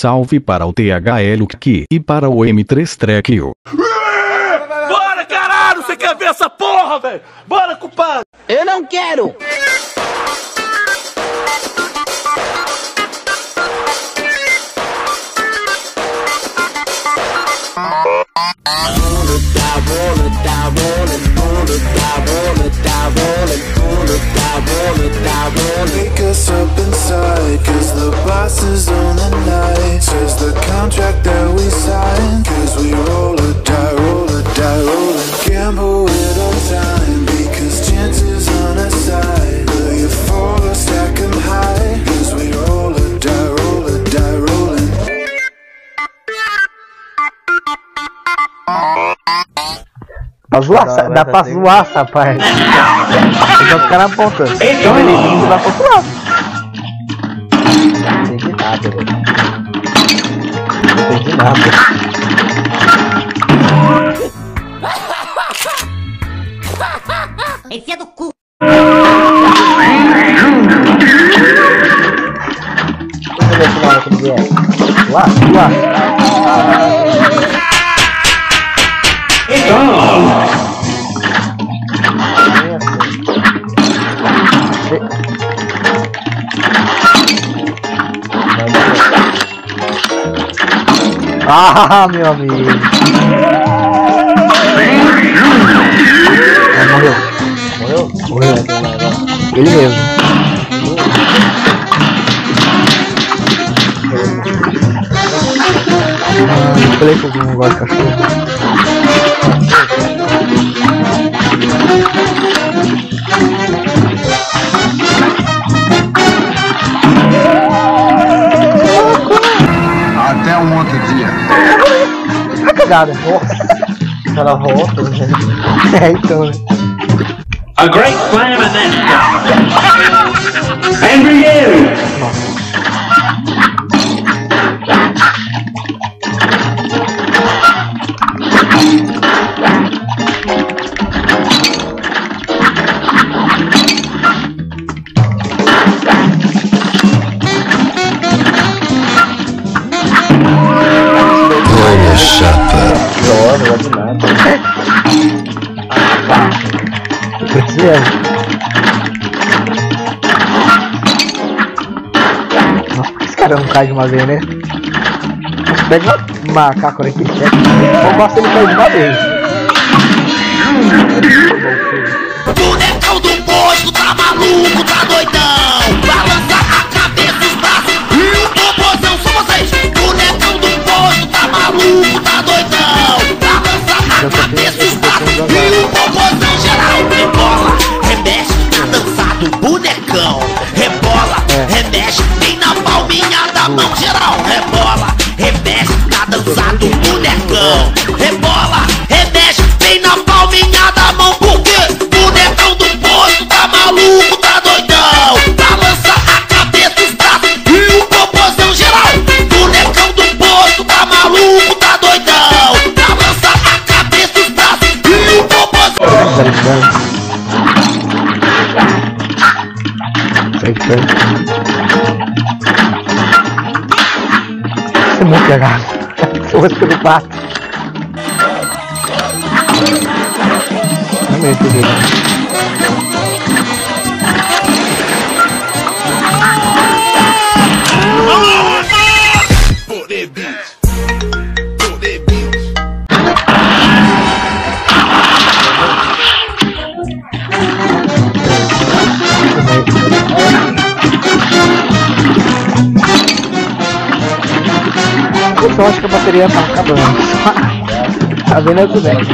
salve para o THL Key e para o M3 Track. Bora, caralho! Você quer ver essa porra, velho? Bora, culpado! Eu não quero! Wake us up inside, cause the boss is on the night. Says the contract that we signed, cause we roll or die, roll or die, roll and gamble with our time, because chances on our side. Will you fall or stack 'em high, cause we roll or die, rolling. Dá pra zoar essa parte. Então ficar na ponta. Então ele vindo vai pro outro lado. Não entendi nada, velho. Não entendi nada. Enfia do cu. Lá. Ah, meu amigo. Morreu. Ele mesmo. Eu falei que eu não gosto de cachorro. Até um outro dia. Tá cagada. Ela volta, né? Então, né? A great slam and then and begin. Nossa, esse cara não cai de uma vez, né? Pega um macaco aqui, eu gosto de cair de uma vez. Bonecão do posto tá maluco, tá doidão. Balança a cabeça, os braços e o popozão. São vocês. Bonecão do posto tá maluco, tá doidão. Balança a cabeça, os braços e o popozão geral. Rebola, remexe, tá dançado, bonecão. Rebola, remexe, vem na palminha da mão geral. Rebola, remexe, tá dançado, bonecão. Rebola, remexe, vem na palminha da mão. Porque bonecão do posto tá maluco, tá doidão. Balança a cabeça, os braços e o popozão geral. Bonecão do posto tá maluco, tá doidão. Balança a cabeça, os braços e o popozão. É muito legal. Força do pato. Não me entendi. Eu acho que a bateria tá acabando. Tá vendo tudo bem?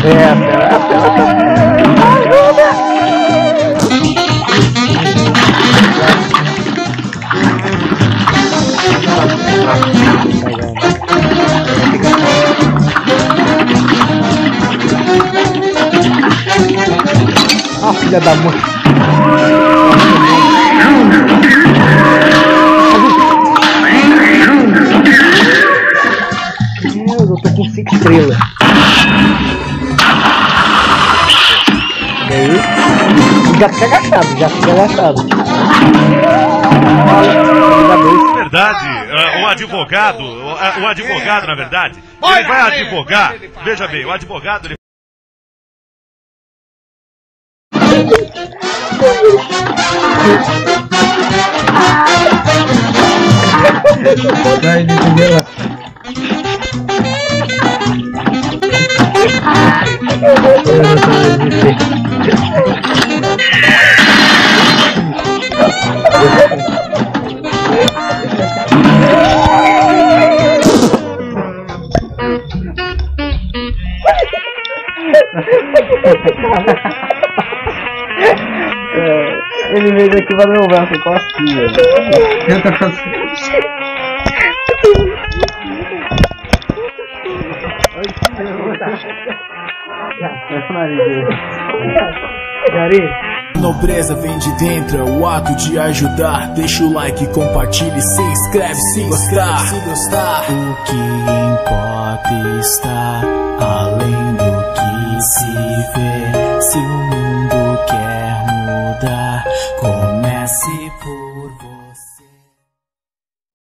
Ah, filha da mãe. Eu tô com 5 estrelas. E aí? Já fica agachado, Verdade, o advogado, na verdade, ele vai advogar. Veja bem, o advogado ele... Ele veio aqui pra devolver essa costinha. Tenta fazer. Nobreza vem de dentro, é o ato de ajudar. Deixa o like, compartilhe, se inscreve se gostar. O que importa está além do que se vê. Se o mundo quer mudar, comece por você.